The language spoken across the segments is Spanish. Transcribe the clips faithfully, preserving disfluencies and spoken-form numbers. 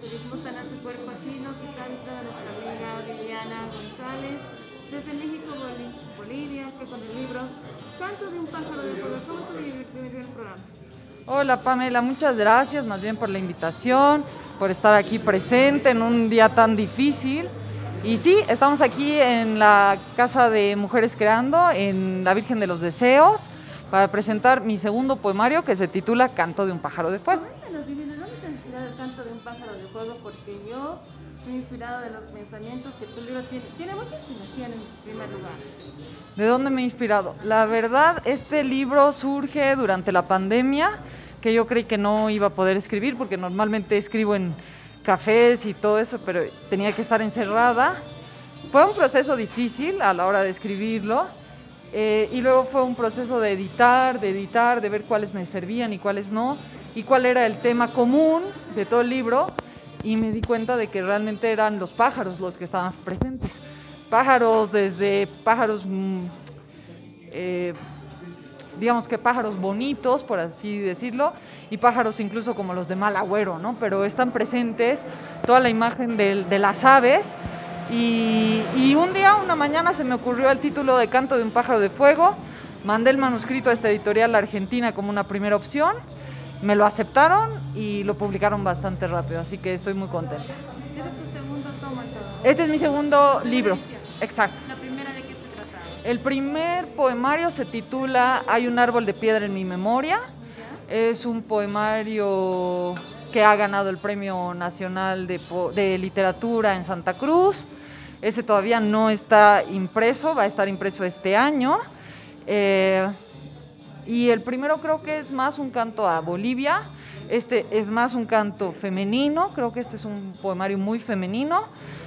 Turismo Sana Tu Cuerpo Chino, que está invitada nuestra amiga Liliana González, desde México, Boli- Bolivia, que con el libro Canto de un pájaro de fuego. ¿Cómo se vivió el programa? Hola Pamela, muchas gracias más bien por la invitación, por estar aquí presente en un día tan difícil. Y sí, estamos aquí en la Casa de Mujeres Creando, en la Virgen de los Deseos, para presentar mi segundo poemario que se titula Canto de un pájaro de fuego. Coméntanos, Divina, ¿dónde te ha inspirado el canto de un pájaro de fuego? Porque yo me he inspirado de los pensamientos que tu libro tiene. Tiene mucha inspiración en primer lugar. ¿De dónde me he inspirado? La verdad, este libro surge durante la pandemia, que yo creí que no iba a poder escribir, porque normalmente escribo en cafés y todo eso, pero tenía que estar encerrada. Fue un proceso difícil a la hora de escribirlo, eh, y luego fue un proceso de editar, de editar, de ver cuáles me servían y cuáles no, y cuál era el tema común de todo el libro, y me di cuenta de que realmente eran los pájaros los que estaban presentes. Pájaros desde pájaros, eh, digamos que pájaros bonitos, por así decirlo, y pájaros incluso como los de mal agüero, ¿no? Pero están presentes toda la imagen de, de las aves. Y, y un día, una mañana, se me ocurrió el título de Canto de un pájaro de fuego. Mandé el manuscrito a esta editorial argentina como una primera opción. Me lo aceptaron y lo publicaron bastante rápido, así que estoy muy contenta. ¿Este es tu segundo tomo? Este es mi segundo libro, exacto. ¿La primera de qué se trataba? El primer poemario se titula Hay un árbol de piedra en mi memoria. Es un poemario que ha ganado el Premio Nacional de, de Literatura en Santa Cruz. Ese todavía no está impreso, va a estar impreso este año. Eh, y el primero creo que es más un canto a Bolivia. Este es más un canto femenino, creo que este es un poemario muy femenino.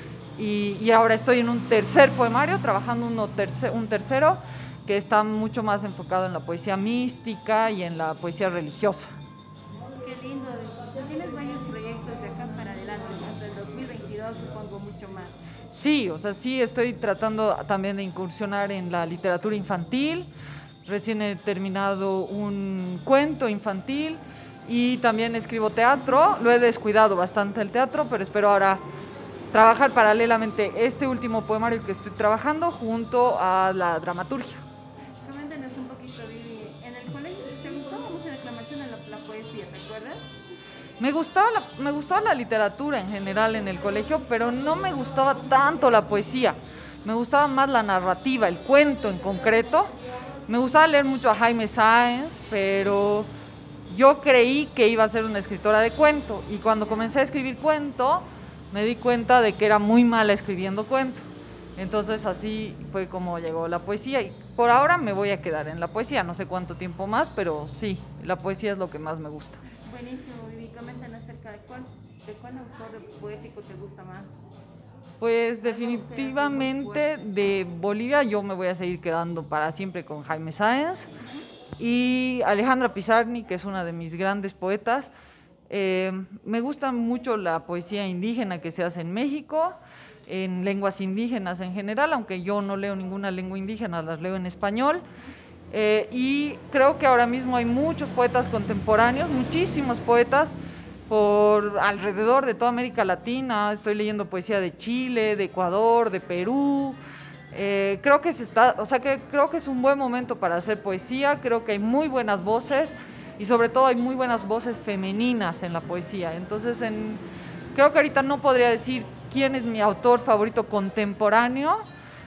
Y, y ahora estoy en un tercer poemario, trabajando uno terce, un tercero que está mucho más enfocado en la poesía mística y en la poesía religiosa. Qué lindo. Tienes varios proyectos de acá para adelante, hasta el dos mil veintidós supongo mucho más. Sí, o sea, sí estoy tratando también de incursionar en la literatura infantil. Recién he terminado un cuento infantil y también escribo teatro. Lo he descuidado bastante el teatro, pero espero ahora trabajar paralelamente este último poemario que estoy trabajando junto a la dramaturgia. Coméntanos un poquito, Vivi. En el colegio te gustaba mucho la declamación en la, la poesía, ¿recuerdas? Me gustaba, la, me gustaba la literatura en general en el colegio, pero no me gustaba tanto la poesía. Me gustaba más la narrativa, el cuento en concreto. Me gustaba leer mucho a Jaime Sáenz, pero yo creí que iba a ser una escritora de cuento. Y cuando comencé a escribir cuento, me di cuenta de que era muy mala escribiendo cuento. Entonces así fue como llegó la poesía y por ahora me voy a quedar en la poesía, no sé cuánto tiempo más, pero sí, la poesía es lo que más me gusta. Buenísimo, Vivi. Coméntanos acerca de cuál, de cuál autor poético te gusta más. Pues definitivamente de Bolivia yo me voy a seguir quedando para siempre con Jaime Sáenz y Alejandra Pizarnik, que es una de mis grandes poetas. Eh, me gusta mucho la poesía indígena que se hace en México, en lenguas indígenas en general, aunque yo no leo ninguna lengua indígena, las leo en español. Eh, y creo que ahora mismo hay muchos poetas contemporáneos, muchísimos poetas por alrededor de toda América Latina. Estoy leyendo poesía de Chile, de Ecuador, de Perú. Eh, creo que se está, o sea que creo que es un buen momento para hacer poesía. Creo que hay muy buenas voces y sobre todo hay muy buenas voces femeninas en la poesía. Entonces, en, creo que ahorita no podría decir quién es mi autor favorito contemporáneo,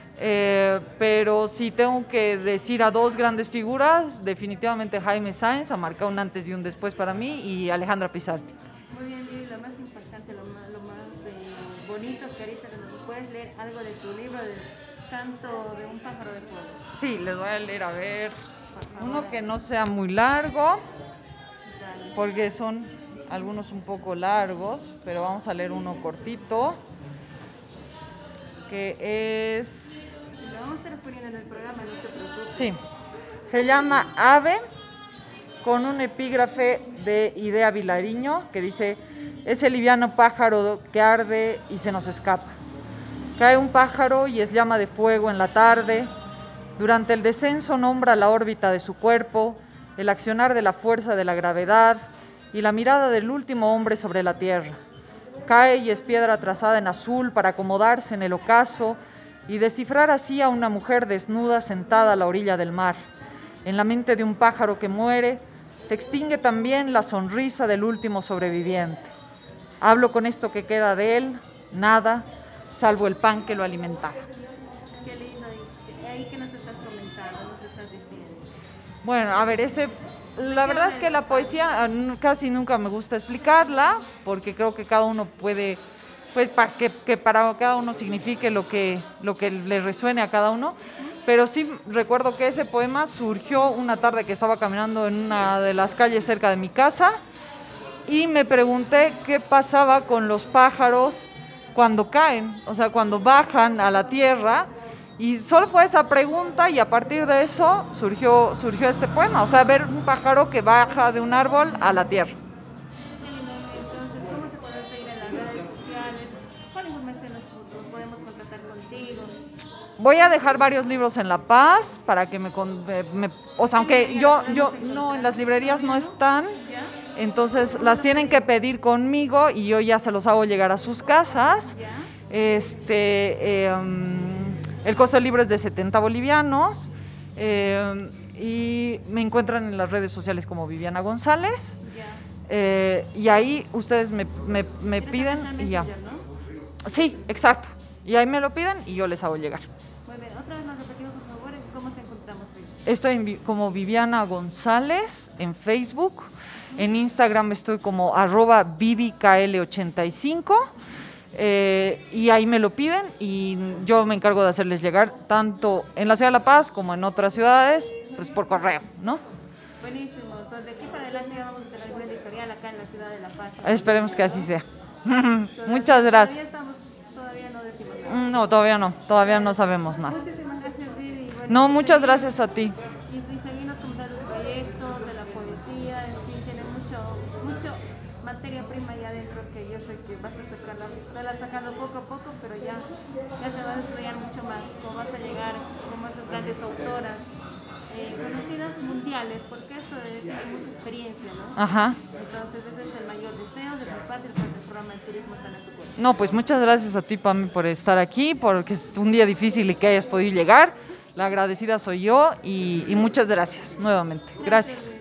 eh, pero si tengo que decir a dos grandes figuras, definitivamente Jaime Sáenz ha marcado un antes y un después para mí, y Alejandra Pizarnik. Muy bien, Vivi, lo más importante, lo más, lo más eh, bonito que ahorita nos puedes leer algo de tu libro de Canto de un pájaro de fuego. Sí, les voy a leer, a ver, uno que no sea muy largo, porque son algunos un poco largos, pero vamos a leer uno cortito, que es... Lo vamos a estar poniendo en el programa, no te preocupes. Sí, se llama Ave, con un epígrafe de Idea Vilariño, que dice: ese liviano pájaro que arde y se nos escapa. Cae un pájaro y es llama de fuego en la tarde. Durante el descenso nombra la órbita de su cuerpo, el accionar de la fuerza de la gravedad y la mirada del último hombre sobre la tierra. Cae y es piedra trazada en azul para acomodarse en el ocaso y descifrar así a una mujer desnuda sentada a la orilla del mar. En la mente de un pájaro que muere, se extingue también la sonrisa del último sobreviviente. Hablo con esto que queda de él, nada, salvo el pan que lo alimentaba. Qué lindo. ¿Y ahí qué nos estás comentando? ¿Nos estás diciendo? Bueno, a ver, ese, la verdad es que la poesía eh, casi nunca me gusta explicarla, porque creo que cada uno puede, pues para que, que para cada uno signifique lo que, lo que le resuene a cada uno. Pero sí recuerdo que ese poema surgió una tarde que estaba caminando en una de las calles cerca de mi casa y me pregunté qué pasaba con los pájaros cuando caen, o sea, cuando bajan a la tierra. Y solo fue esa pregunta y a partir de eso surgió, surgió este poema, o sea, ver un pájaro que baja de un árbol a la tierra. Entonces, ¿cómo te puedes seguir en las redes sociales? ¿Cuál información nos podemos contactar contigo? Voy a dejar varios libros en La Paz para que me, me o sea, aunque yo, yo no, en las librerías no están, entonces las tienen que pedir conmigo y yo ya se los hago llegar a sus casas. Este, eh, el costo del libro es de setenta bolivianos eh, y me encuentran en las redes sociales como Viviana González eh, y ahí ustedes me, me, me piden y ya. Sí, exacto. Y ahí me lo piden y yo les hago llegar. Muy bien, otra vez nos repetimos, por favor, ¿cómo te encontramos? Estoy en, como Viviana González en Facebook, en Instagram estoy como arroba vivi k l ochenta y cinco eh, y ahí me lo piden y yo me encargo de hacerles llegar tanto en la ciudad de La Paz como en otras ciudades, pues por correo, ¿no? Buenísimo, entonces de aquí para adelante ya vamos a tener una editorial acá en la ciudad de La Paz. Esperemos que así sea. Muchas gracias. Todavía estamos, todavía no decimos nada. No, todavía no, todavía no sabemos nada. Muchísimas gracias, Vivi. Bueno, No, muchas gracias a ti. Y, y seguimos contando los proyectos, de la poesía, en fin, tiene mucho, mucho materia prima ahí adentro que yo sé que vas a sacarla, estarla sacando poco a poco, pero ya, ya se va a desarrollar mucho más, como vas a llegar como esas grandes autoras eh, conocidas mundiales, porque esto es, hay mucha experiencia, ¿no? Ajá. Entonces ese es el mayor deseo de mi parte, el programa de turismo está en tu cuerpo. No, pues muchas gracias a ti, Pami, por estar aquí, porque es un día difícil y que hayas podido llegar. La agradecida soy yo y, y muchas gracias nuevamente. Gracias.